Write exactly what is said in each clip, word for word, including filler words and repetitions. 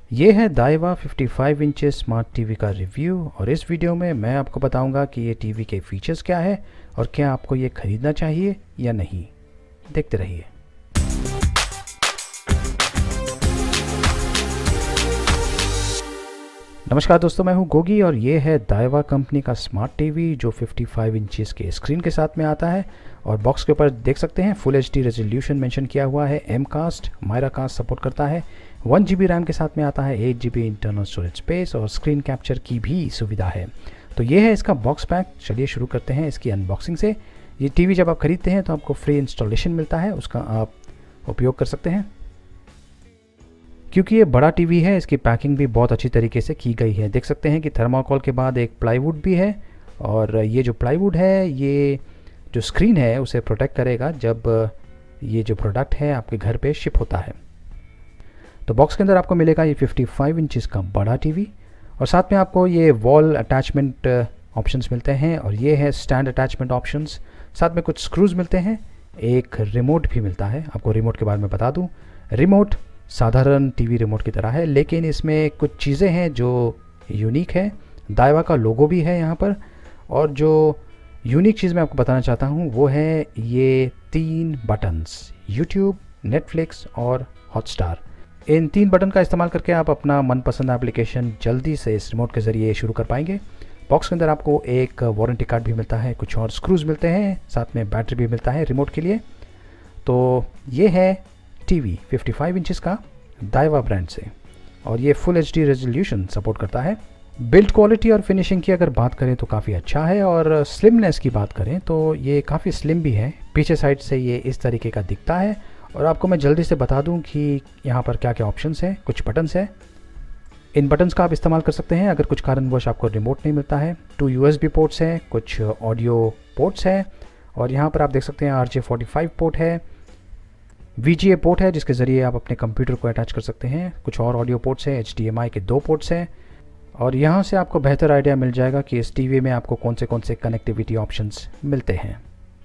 ये है दाइवा पचपन इंच स्मार्ट टीवी का रिव्यू और इस वीडियो में मैं आपको बताऊंगा कि ये टीवी के फीचर्स क्या है और क्या आपको ये खरीदना चाहिए या नहीं। देखते रहिए। नमस्कार दोस्तों, मैं हूं गोगी और ये है दाइवा कंपनी का स्मार्ट टीवी जो पचपन इंचेस के स्क्रीन के साथ में आता है। और बॉक्स के ऊपर देख सकते हैं full H D resolution mention किया हुआ है, M cast Miracast support करता है, वन जी बी रैम के साथ में आता है, eight G B internal storage space और स्क्रीन कैप्चर की भी सुविधा है। तो ये है इसका बॉक्स पैक। चलिए शुरू करते हैं इसकी अनबॉक्सिंग से। ये टीवी जब आप खरीदते हैं तो आपको फ्री इंस्टॉलेशन मिलता है, उसका आप उपयोग कर सकते हैं। क्योंकि ये बड़ा टीवी है, इसकी पैकिंग भी बहुत अच्छी तरीके से की गई है। देख सकते हैं कि थर्माकोल के बाद एक प्लाईवुड भी है और ये जो प्लाईवुड है ये जो स्क्रीन है उसे प्रोटेक्ट करेगा जब ये जो प्रोडक्ट है आपके घर पे शिप होता है। तो बॉक्स के अंदर आपको मिलेगा ये पचपन इंचेस का बड़ा टीवी और साथ में आपको ये वॉल अटैचमेंट ऑप्शंस मिलते हैं और ये है स्टैंड अटैचमेंट ऑप्शंस। साथ में कुछ स्क्रूज मिलते हैं, एक रिमोट भी मिलता है। आपको रिमोट के बारे में बता दूं, रिमोट साधारण टीवी रिमोट की तरह है, लेकिन इसमें कुछ चीज़ें हैं जो यूनिक है। दाइवा का लोगो भी है यहाँ पर और जो यूनिक चीज़ मैं आपको बताना चाहता हूँ वो है ये तीन बटन्स, यूट्यूब, नेटफ्लिक्स और हॉटस्टार। इन तीन बटन का इस्तेमाल करके आप अपना मनपसंद एप्लीकेशन जल्दी से इस रिमोट के ज़रिए शुरू कर पाएंगे। बॉक्स के अंदर आपको एक वारंटी कार्ड भी मिलता है, कुछ और स्क्रूज मिलते हैं, साथ में बैटरी भी मिलता है रिमोट के लिए। तो ये है टीवी पचपन इंचेस का दाइवा ब्रांड से और ये full H D resolution support करता है। बिल्ड क्वालिटी और फिनिशिंग की अगर बात करें तो काफ़ी अच्छा है और स्लिमनेस की बात करें तो ये काफ़ी स्लिम भी है। पीछे साइड से ये इस तरीके का दिखता है और आपको मैं जल्दी से बता दूं कि यहाँ पर क्या क्या ऑप्शंस हैं। कुछ बटन्स हैं, इन बटन्स का आप इस्तेमाल कर सकते हैं अगर कुछ कारणवश आपको रिमोट नहीं मिलता है। Two U S B ports हैं, कुछ ऑडियो पोर्ट्स हैं और यहाँ पर आप देख सकते हैं R J forty five port है, वी जी ए पोर्ट है जिसके ज़रिए आप अपने कंप्यूटर को अटैच कर सकते हैं। कुछ और ऑडियो पोर्ट्स हैं, एच डी एम आई के दो पोर्ट्स हैं और यहाँ से आपको बेहतर आइडिया मिल जाएगा कि इस टीवी में आपको कौन से कौन से कनेक्टिविटी ऑप्शंस मिलते हैं।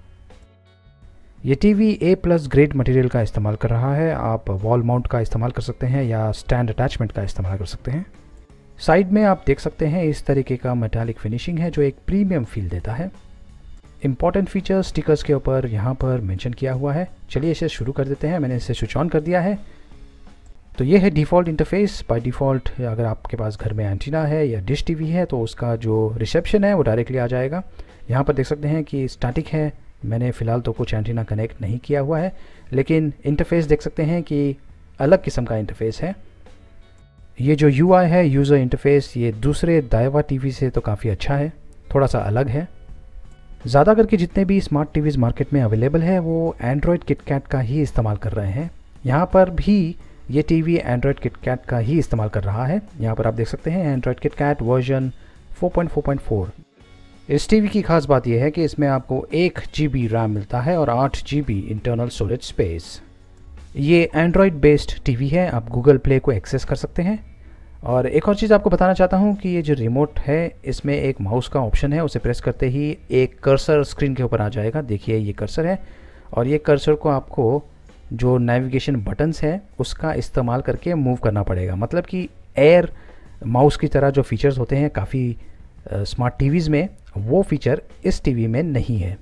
ये TV A plus grade material का इस्तेमाल कर रहा है। आप वॉल माउंट का इस्तेमाल कर सकते हैं या स्टैंड अटैचमेंट का इस्तेमाल कर सकते हैं। साइड में आप देख सकते हैं इस तरीके का मेटालिक फिनिशिंग है जो एक प्रीमियम फील देता है। इंपॉर्टेंट फीचर्स स्टिकर्स के ऊपर यहाँ पर मेंशन किया हुआ है। चलिए इसे शुरू कर देते हैं। मैंने इसे स्विच ऑन कर दिया है। तो ये है डिफ़ॉल्ट इंटरफेस। बाय डिफ़ॉल्ट अगर आपके पास घर में एंटीना है या डिश टीवी है तो उसका जो रिसेप्शन है वो डायरेक्टली आ जाएगा। यहाँ पर देख सकते हैं कि स्टैटिक है, मैंने फ़िलहाल तो कुछ एंटीना कनेक्ट नहीं किया हुआ है, लेकिन इंटरफेस देख सकते हैं कि अलग किस्म का इंटरफेस है। ये जो यू आई है, यूज़र इंटरफेस, ये दूसरे दाइवा टीवी से तो काफ़ी अच्छा है, थोड़ा सा अलग है। ज़्यादा करके जितने भी स्मार्ट टीवीज़ मार्केट में अवेलेबल है वो एंड्रॉयड किटकैट का ही इस्तेमाल कर रहे हैं। यहाँ पर भी ये टीवी एंड्रॉयड किटकैट का ही इस्तेमाल कर रहा है। यहाँ पर आप देख सकते हैं Android KitKat version four point four point four. इस टीवी की खास बात यह है कि इसमें आपको एक जी बी रैम मिलता है और आठ G B internal storage space. ये एंड्रॉयड बेस्ड टीवी है, आप गूगल प्ले को एक्सेस कर सकते हैं। और एक और चीज़ आपको बताना चाहता हूँ कि ये जो रिमोट है इसमें एक माउस का ऑप्शन है, उसे प्रेस करते ही एक कर्सर स्क्रीन के ऊपर आ जाएगा। देखिए ये कर्सर है और ये कर्सर को आपको जो नेविगेशन बटन्स है उसका इस्तेमाल करके मूव करना पड़ेगा। मतलब कि एयर माउस की तरह जो फीचर्स होते हैं काफ़ी स्मार्ट टीवीज़ में, वो फीचर इस टीवी में नहीं है।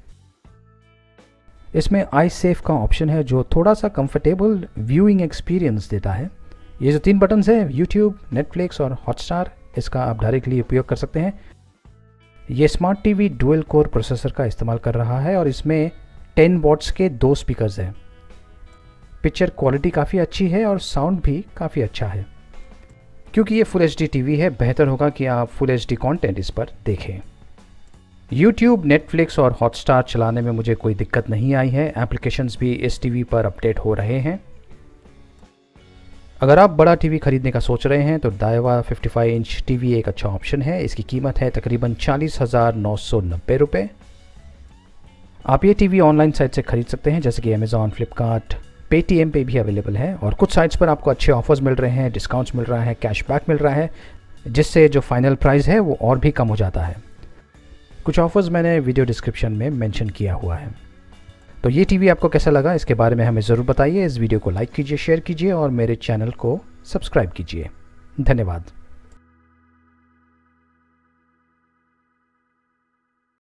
इसमें आई सेफ का ऑप्शन है जो थोड़ा सा कंफर्टेबल व्यूइंग एक्सपीरियंस देता है। ये जो तीन बटन्स है, यूट्यूब, नेटफ्लिक्स और हॉटस्टार, इसका आप डायरेक्टली उपयोग कर सकते हैं। ये smart TV dual core processor का इस्तेमाल कर रहा है और इसमें टेन वॉट्स के दो स्पीकर्स हैं। पिक्चर क्वालिटी काफ़ी अच्छी है और साउंड भी काफ़ी अच्छा है। क्योंकि ये फुल एच डी टीवी है, बेहतर होगा कि आप फुल एच डी कॉन्टेंट इस पर देखें। यूट्यूब, नेटफ्लिक्स और हॉटस्टार चलाने में मुझे कोई दिक्कत नहीं आई है। एप्लीकेशंस भी इस टीवी पर अपडेट हो रहे हैं। अगर आप बड़ा टीवी खरीदने का सोच रहे हैं तो दाइवा पचपन इंच टीवी एक अच्छा ऑप्शन है। इसकी कीमत है तकरीबन चालीस हज़ार नौ सौ नब्बे रुपये। आप ये टीवी ऑनलाइन साइट से खरीद सकते हैं जैसे कि अमेज़ॉन, फ्लिपकार्ट, पेटीएम पे भी अवेलेबल है और कुछ साइट्स पर आपको अच्छे ऑफर्स मिल रहे हैं, डिस्काउंट्स मिल रहा है, कैशबैक मिल रहा है, जिससे जो फाइनल प्राइस है वो और भी कम हो जाता है। कुछ ऑफर्स मैंने वीडियो डिस्क्रिप्शन में मेंशन किया हुआ है। तो ये टीवी आपको कैसा लगा इसके बारे में हमें ज़रूर बताइए। इस वीडियो को लाइक कीजिए, शेयर कीजिए और मेरे चैनल को सब्सक्राइब कीजिए। धन्यवाद।